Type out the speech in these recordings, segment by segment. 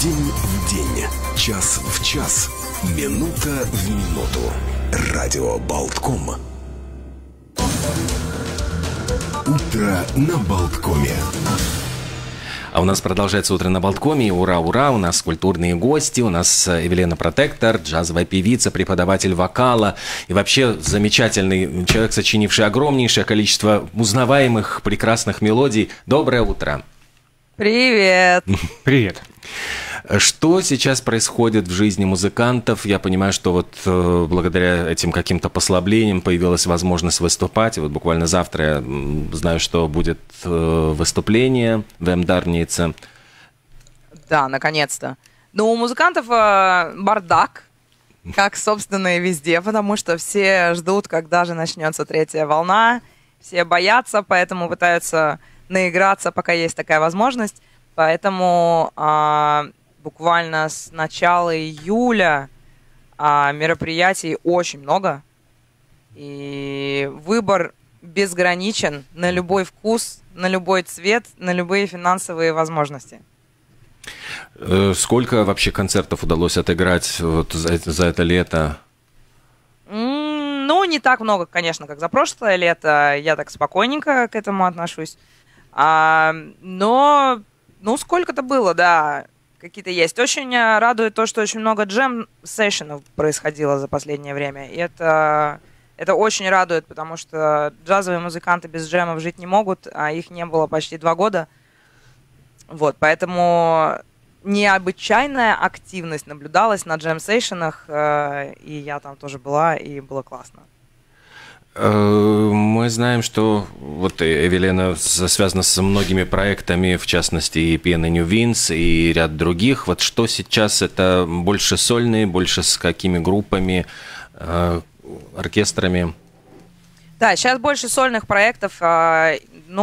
День в день, час в час, минута в минуту. Радио Болтком. Утро на Болткоме. А у нас продолжается утро на Болткоме. Ура, ура! У нас культурные гости. У нас Евелена Протектор, джазовая певица, преподаватель вокала. И вообще замечательный человек, сочинивший огромнейшее количество узнаваемых прекрасных мелодий. Доброе утро! Привет! Привет! Что сейчас происходит в жизни музыкантов? Я понимаю, что вот благодаря этим каким-то послаблениям появилась возможность выступать. И вот буквально завтра я знаю, что будет выступление в М-Дарнице. Да, наконец-то. Ну, у музыкантов бардак, как, собственно, и везде, потому что все ждут, когда же начнется третья волна. Все боятся, поэтому пытаются наиграться, пока есть такая возможность. Поэтому буквально с начала июля мероприятий очень много. И выбор безграничен на любой вкус, на любой цвет, на любые финансовые возможности. Сколько вообще концертов удалось отыграть вот за это лето? Ну, не так много, конечно, как за прошлое лето. Я так спокойненько к этому отношусь. Но, сколько-то было, да. Какие-то есть. Очень радует то, что очень много джем-сессионов происходило за последнее время. И это очень радует, потому что джазовые музыканты без джемов жить не могут, а их не было почти 2 года. Вот, поэтому необычайная активность наблюдалась на джем-сессионах, и я там тоже была, и было классно. Мы знаем, что вот Евелена связана с многими проектами, в частности и Piano New Winds, и ряд других. Вот что сейчас это больше сольные, больше с какими группами, оркестрами? Да, сейчас больше сольных проектов. Со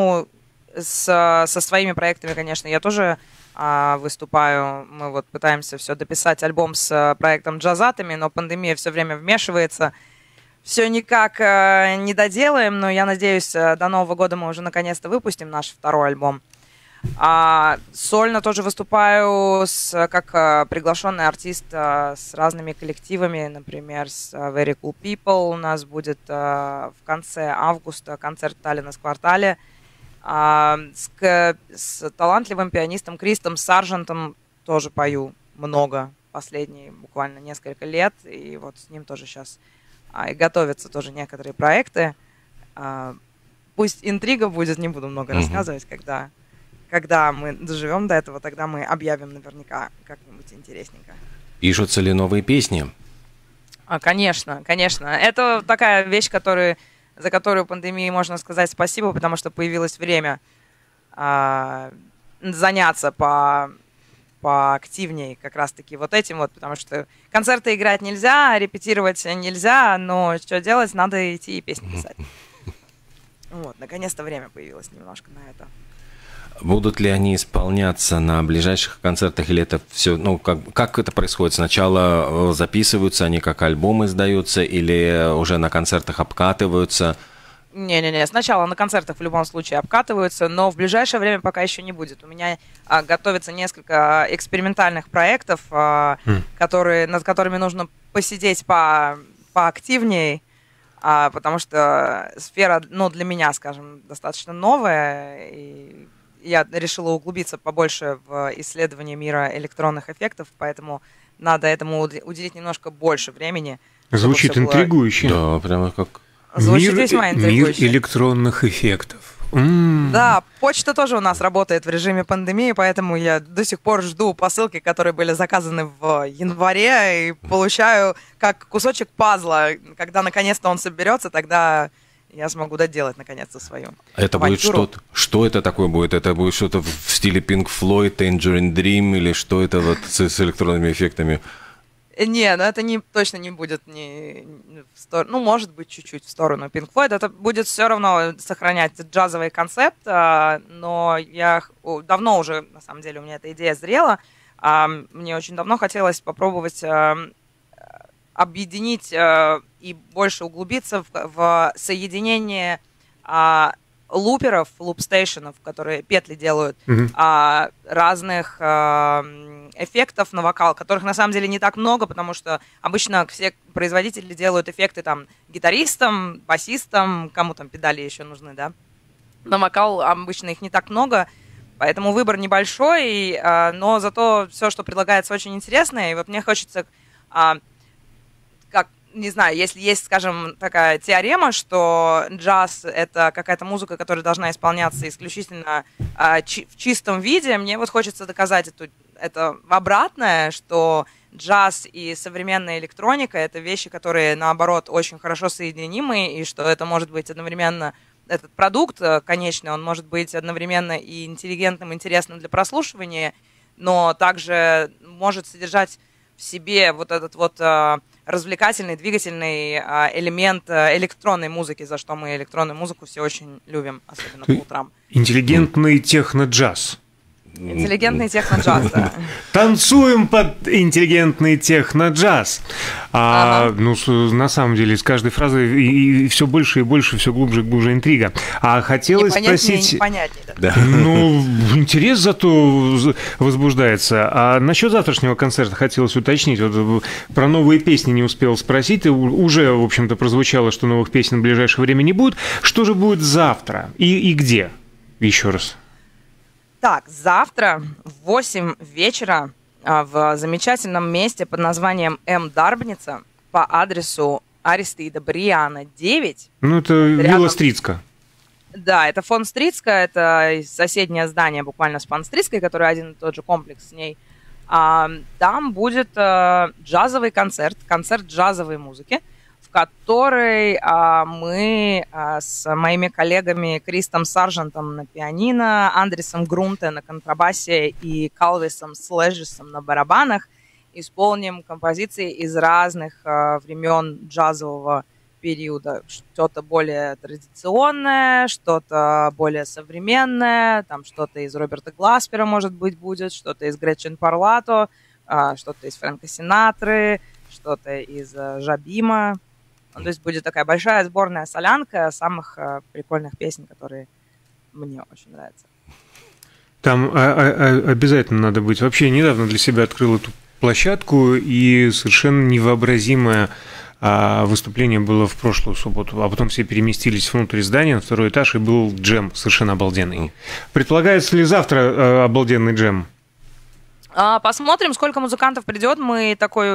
своими проектами, конечно, я тоже выступаю. Мы вот пытаемся все дописать альбом с проектом Джазатами, но пандемия все время вмешивается. Все никак не доделаем, но я надеюсь, до Нового года мы уже наконец-то выпустим наш второй альбом. Сольно тоже выступаю как приглашенный артист с разными коллективами, например, с Very Cool People. У нас будет в конце августа концерт в Таллина в квартале. С талантливым пианистом Кристом Саржентом тоже пою много, последние буквально несколько лет. И вот с ним тоже сейчас... И готовятся тоже некоторые проекты. Пусть интрига будет, не буду много рассказывать, когда мы доживем до этого, тогда мы объявим наверняка как-нибудь интересненько. Пишутся ли новые песни? Конечно, конечно. Это такая вещь, за которую пандемии можно сказать спасибо, потому что появилось время заняться поактивнее как раз-таки вот этим вот, потому что концерты играть нельзя, репетировать нельзя, но что делать, надо идти и песни писать. Вот, наконец-то время появилось немножко на это. Будут ли они исполняться на ближайших концертах, или это все, как это происходит? Сначала записываются они, как альбомы издаются, или уже на концертах обкатываются? Не-не-не, сначала на концертах в любом случае обкатываются, но в ближайшее время пока еще не будет. У меня готовится несколько экспериментальных проектов, над которыми нужно посидеть поактивнее, потому что сфера, для меня, скажем, достаточно новая, и я решила углубиться побольше в исследование мира электронных эффектов, поэтому надо этому уделить немножко больше времени. Звучит интригующе. Да, прямо как... Звучит весьма интригующе. Мир электронных эффектов. Да, почта тоже у нас работает в режиме пандемии, поэтому я до сих пор жду посылки, которые были заказаны в январе, и получаю как кусочек пазла. Когда наконец-то он соберется, тогда я смогу доделать наконец-то свою Это авантюру. будет что-то? Что это такое будет? Это будет что-то в стиле Pink Floyd, Tangerine Dream, или что это вот с электронными эффектами? Не, это точно не будет в сторону, может быть, чуть-чуть в сторону Pink Floyd. Это будет все равно сохранять джазовый концепт, но я давно уже, на самом деле, у меня эта идея зрела. Мне очень давно хотелось попробовать объединить и больше углубиться в соединение луперов, лупстейшенов, которые петли делают, разных эффектов на вокал, которых на самом деле не так много, потому что обычно все производители делают эффекты там гитаристам, басистам, кому там педали еще нужны, да. На вокал обычно их не так много, поэтому выбор небольшой, но зато все, что предлагается, очень интересное. И вот мне хочется, как, не знаю, если есть, скажем, такая теорема, что джаз — это какая-то музыка, которая должна исполняться исключительно в чистом виде, мне вот хочется доказать это обратное, что джаз и современная электроника — это вещи, которые, наоборот, очень хорошо соединимы, и что это может быть одновременно... Этот продукт, конечно, он может быть одновременно и интеллигентным, интересным для прослушивания, но также может содержать в себе вот этот вот развлекательный, двигательный элемент электронной музыки, за что мы электронную музыку все очень любим, особенно по утрам. Интеллигентный техно-джаз. Интеллигентный техно-джаз, да. Танцуем под интеллигентный техно-джаз. Ну, на самом деле, с каждой фразой и все больше и больше, все глубже и глубже интрига. А хотелось спросить... Непонятнее, да. Ну, интерес зато возбуждается. А насчет завтрашнего концерта хотелось уточнить. Вот про новые песни не успел спросить. Уже, в общем-то, прозвучало, что новых песен в ближайшее время не будет. Что же будет завтра? И где? Еще раз. Так, завтра в 8 вечера в замечательном месте под названием М. Дарбница по адресу Аристида Бриана, 9. Ну, это Вилла Стрицка. Да, это фон Стрицка, это соседнее здание буквально с фон Стрицкой, который один и тот же комплекс с ней. Там будет джазовый концерт джазовой музыки, в которой мы с моими коллегами Кристом Саржентом на пианино, Андресом Грунте на контрабасе и Калвисом Слэджесом на барабанах исполним композиции из разных времен джазового периода. Что-то более традиционное, что-то более современное, там что-то из Роберта Гласпера, может быть, будет, что-то из Гретчен Парлато, что-то из Фрэнка Синатры, что-то из Жабима. То есть будет такая большая сборная солянка самых прикольных песен, которые мне очень нравятся. Там обязательно надо быть. Вообще, недавно для себя открыл эту площадку, и совершенно невообразимое выступление было в прошлую субботу. А потом все переместились внутрь здания, на второй этаж, и был джем совершенно обалденный. Предполагается ли завтра обалденный джем? Посмотрим, сколько музыкантов придет. Мы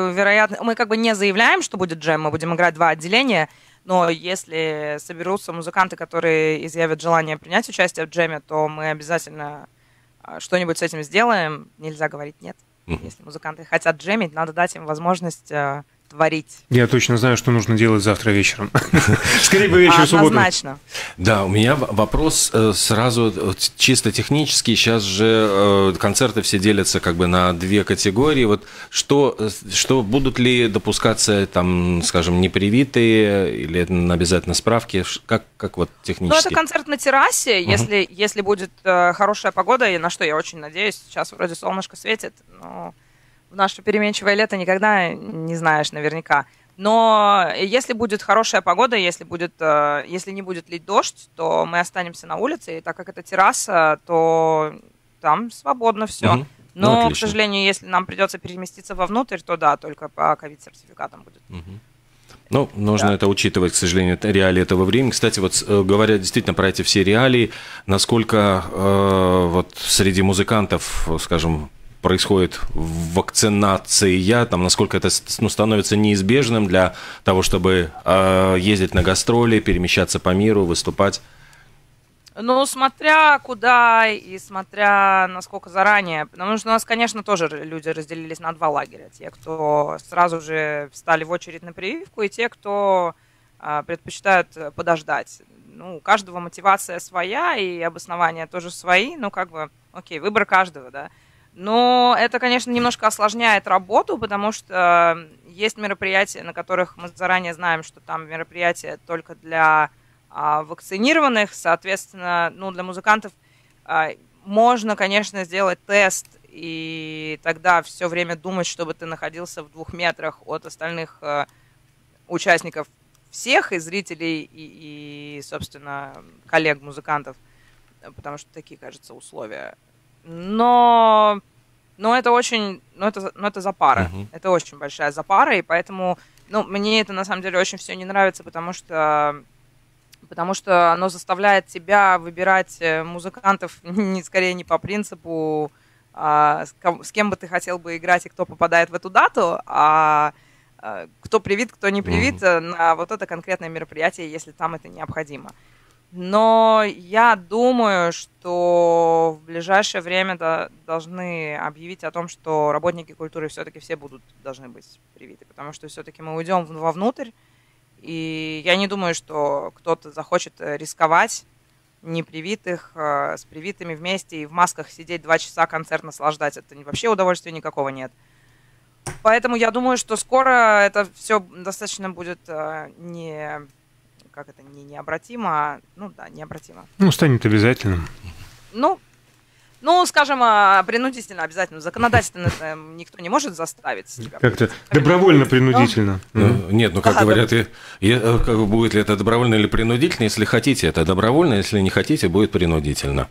как бы не заявляем, что будет джем, мы будем играть 2 отделения, но если соберутся музыканты, которые изъявят желание принять участие в джеме, то мы обязательно что-нибудь с этим сделаем. Нельзя говорить нет. Если музыканты хотят джемить, надо дать им возможность творить. Я точно знаю, что нужно делать завтра вечером. Скорее бы вечер субботы. Однозначно. Да, у меня вопрос сразу чисто технический. Сейчас же концерты все делятся как бы на 2 категории. Вот что будут ли допускаться там, скажем, непривитые или это обязательно справки? Как вот технически? Ну, это концерт на террасе. Если будет хорошая погода, и на что я очень надеюсь, сейчас вроде солнышко светит, но в наше переменчивое лето никогда не знаешь наверняка. Но если будет хорошая погода, если не будет лить дождь, то мы останемся на улице. И так как это терраса, то там свободно все. Но, к сожалению, если нам придется переместиться вовнутрь, то да, только по ковид-сертификатам будет. Ну, нужно это учитывать, к сожалению, реалии этого времени. Кстати, вот говоря действительно про эти все реалии, насколько вот среди музыкантов, скажем, происходит вакцинация, там, насколько это становится неизбежным для того, чтобы ездить на гастроли, перемещаться по миру, выступать? Ну, смотря куда и смотря насколько заранее. Потому что у нас, конечно, тоже люди разделились на 2 лагеря. Те, кто сразу же встали в очередь на прививку, и те, кто предпочитают подождать. Ну, у каждого мотивация своя, и обоснования тоже свои. Ну, как бы, окей, выбор каждого, да. Но это, конечно, немножко осложняет работу, потому что есть мероприятия, на которых мы заранее знаем, что там мероприятия только для вакцинированных. Соответственно, ну, для музыкантов можно, конечно, сделать тест, и тогда все время думать, чтобы ты находился в 2 метрах от остальных участников всех, и зрителей, и собственно, коллег-музыкантов, потому что такие, кажется, условия. Но это очень это запара. Это очень большая запара, и поэтому, мне это на самом деле очень все не нравится, потому что оно заставляет тебя выбирать музыкантов скорее не по принципу, с кем бы ты хотел бы играть и кто попадает в эту дату, а кто привит, кто не привит на вот это конкретное мероприятие, если там это необходимо. Но я думаю, что в ближайшее время должны объявить о том, что работники культуры все-таки все должны быть привиты, потому что все-таки мы уйдем вовнутрь, и я не думаю, что кто-то захочет рисковать непривитых с привитыми вместе и в масках сидеть 2 часа концерт наслаждать. Это вообще удовольствия никакого нет. Поэтому я думаю, что скоро это все достаточно будет необратимо, необратимо. Станет обязательным. Скажем, принудительно обязательно. Законодательно никто не может заставить себя. Как-то добровольно-принудительно. Нет, как говорят, будет ли это добровольно или принудительно, если хотите, это добровольно, если не хотите, будет принудительно.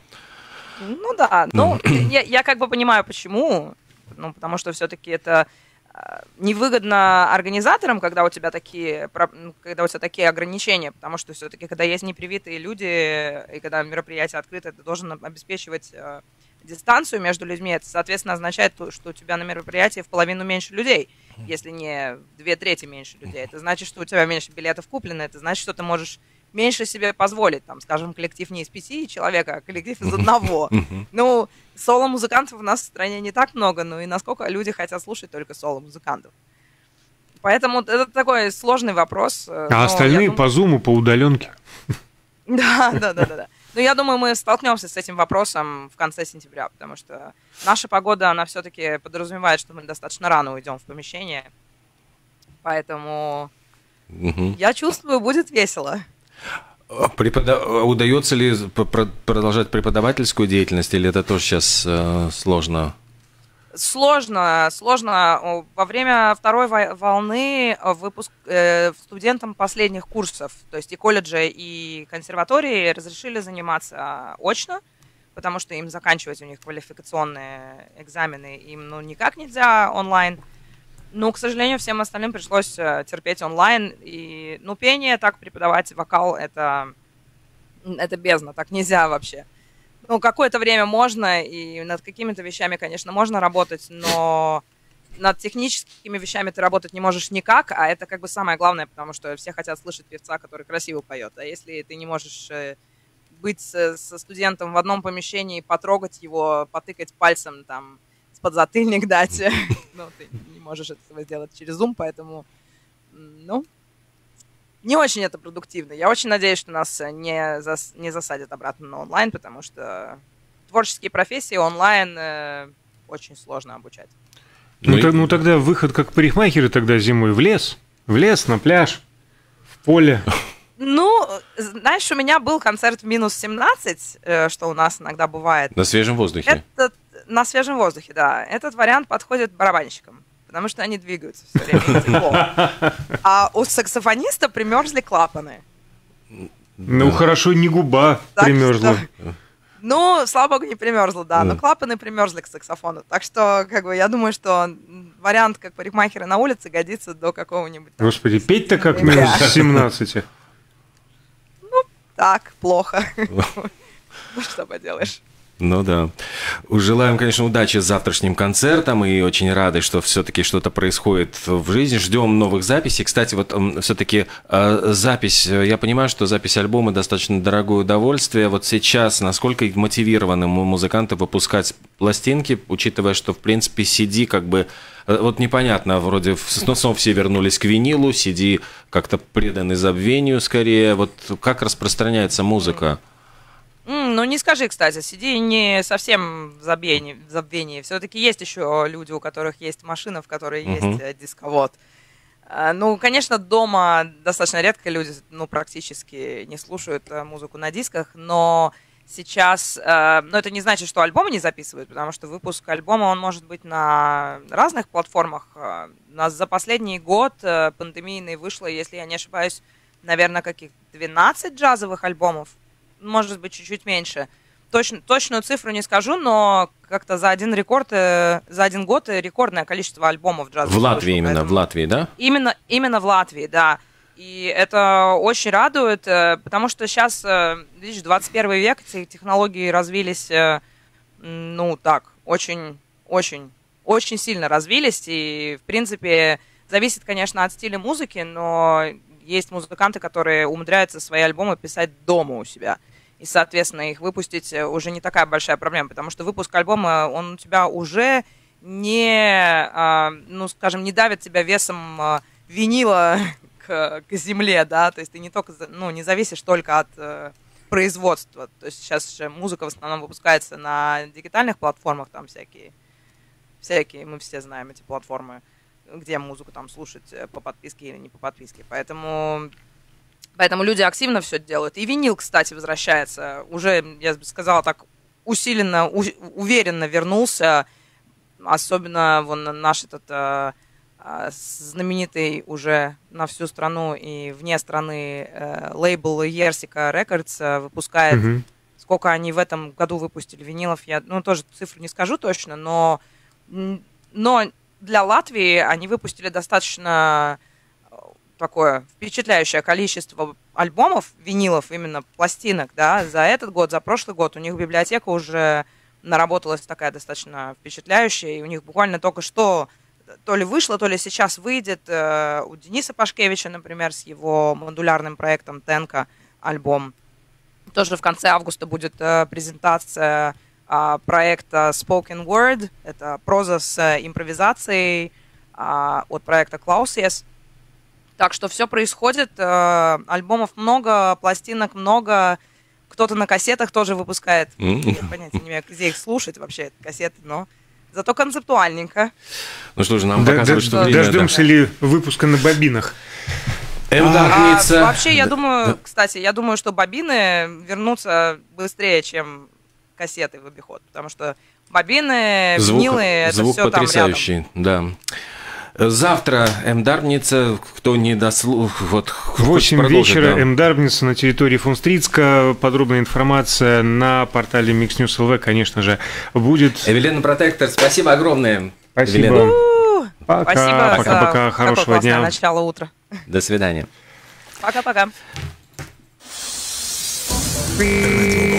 Я понимаю, почему. Потому что все-таки это невыгодно организаторам, когда у тебя такие ограничения, потому что все-таки, когда есть непривитые люди, и когда мероприятие открыто, ты должен обеспечивать дистанцию между людьми. Это, соответственно, означает, что у тебя на мероприятии в половину меньше людей, если не в 2/3 меньше людей. Это значит, что у тебя меньше билетов куплено, это значит, что ты можешь меньше себе позволить, скажем, коллектив не из 5 человек, а коллектив из 1. Соло-музыкантов у нас в стране не так много, и насколько люди хотят слушать только соло-музыкантов. Поэтому это такой сложный вопрос. А остальные по зуму, по удаленке. Да. Но я думаю, мы столкнемся с этим вопросом в конце сентября, потому что наша погода, она все-таки подразумевает, что мы достаточно рано уйдем в помещение. Поэтому я чувствую, будет весело. Удается ли продолжать преподавательскую деятельность, или это тоже сейчас сложно? Сложно. Во время второй волны выпуск студентам последних курсов, то есть и колледжа, и консерватории, разрешили заниматься очно, потому что им заканчивать у них квалификационные экзамены им никак нельзя онлайн. Но, к сожалению, всем остальным пришлось терпеть онлайн. И, пение, так преподавать вокал, это бездна, так нельзя вообще. Какое-то время можно, и над какими-то вещами, конечно, можно работать, но над техническими вещами ты работать не можешь никак, а это самое главное, потому что все хотят слышать певца, который красиво поет. А если ты не можешь быть со студентом в одном помещении, потрогать его, потыкать пальцем, подзатыльник дать, ты не можешь этого сделать через Zoom, поэтому, не очень это продуктивно. Я очень надеюсь, что нас не засадят обратно на онлайн, потому что творческие профессии онлайн очень сложно обучать. Тогда выход как парикмахеры тогда зимой в лес, на пляж, в поле. Знаешь, у меня был концерт в минус 17, что у нас иногда бывает. На свежем воздухе. На свежем воздухе, да. Этот вариант подходит барабанщикам, потому что они двигаются все время тепло. А у саксофониста примерзли клапаны. Хорошо, не губа примерзла. Слава богу, не примерзла, да. Но клапаны примерзли к саксофону. Так что, я думаю, что вариант, как парикмахеры на улице, годится до какого-нибудь... Господи, петь-то как минус 17. Так, плохо. Что поделаешь. Да. Желаем, конечно, удачи с завтрашним концертом и очень рады, что все-таки что-то происходит в жизни. Ждем новых записей. Кстати, все-таки запись, я понимаю, что запись альбома достаточно дорогое удовольствие. Вот сейчас насколько мотивированы музыканты выпускать пластинки, учитывая, что, в принципе, CD непонятно, вроде снова все вернулись к винилу, CD как-то преданы забвению скорее. Как распространяется музыка? Не скажи, кстати, CD не совсем в забвении. Все-таки есть еще люди, у которых есть машина, в которой есть дисковод. Конечно, дома достаточно редко люди, практически не слушают музыку на дисках, но сейчас, это не значит, что альбомы не записывают, потому что выпуск альбома, он может быть на разных платформах. У нас за последний год пандемийный вышло, если я не ошибаюсь, наверное, каких 12 джазовых альбомов. Может быть, чуть-чуть меньше. точную цифру не скажу, но как-то за один год рекордное количество альбомов джазовых. В Латвии вышло, именно, в Латвии, да? Именно в Латвии, да. И это очень радует, потому что сейчас, видишь, 21 век, эти технологии развились, очень сильно развились, и, в принципе, зависит, конечно, от стиля музыки, но есть музыканты, которые умудряются свои альбомы писать дома у себя. И, соответственно, их выпустить уже не такая большая проблема, потому что выпуск альбома, он у тебя уже не давит тебя весом винила к земле, да, то есть ты не только, не зависишь только от производства. То есть сейчас же музыка в основном выпускается на дигитальных платформах, там всякие, мы все знаем эти платформы, где музыку там слушать по подписке или не по подписке. Поэтому люди активно все делают. И винил, кстати, возвращается. Уже, я бы сказала, так усиленно, уверенно вернулся. Особенно наш этот знаменитый уже на всю страну и вне страны лейбл Yersica Records выпускает. Сколько они в этом году выпустили винилов, я тоже цифру не скажу точно, но для Латвии они выпустили достаточно такое впечатляющее количество альбомов, винилов, именно пластинок, да, за этот год, за прошлый год. У них библиотека уже наработалась такая достаточно впечатляющая, и у них буквально только что то ли вышло, то ли сейчас выйдет у Дениса Пашкевича, например, с его модулярным проектом «Тенка» альбом. Тоже в конце августа будет презентация проекта Spoken Word, это проза с импровизацией от проекта Klausies. Так что все происходит, альбомов много, пластинок много, кто-то на кассетах тоже выпускает. Я понятия не имею, где их слушать вообще, кассеты, но зато концептуальненько. Ну что же, нам показывают, что время... Дождемся ли выпуска на бобинах? Вообще, я думаю, что бобины вернутся быстрее, чем кассеты в обиход, потому что бобины, винилы, это звук все потрясающий, там рядом. Да. Завтра М-Дарбница, кто не дослушал... 8 вечера, да. М-Дарбница на территории Фунстрицка. Подробная информация на портале Mix News LV, конечно же, будет. Эвелина Протектор, спасибо огромное. Спасибо. Спасибо. Пока. Хорошего дня. Начало утра. До свидания. Пока-пока.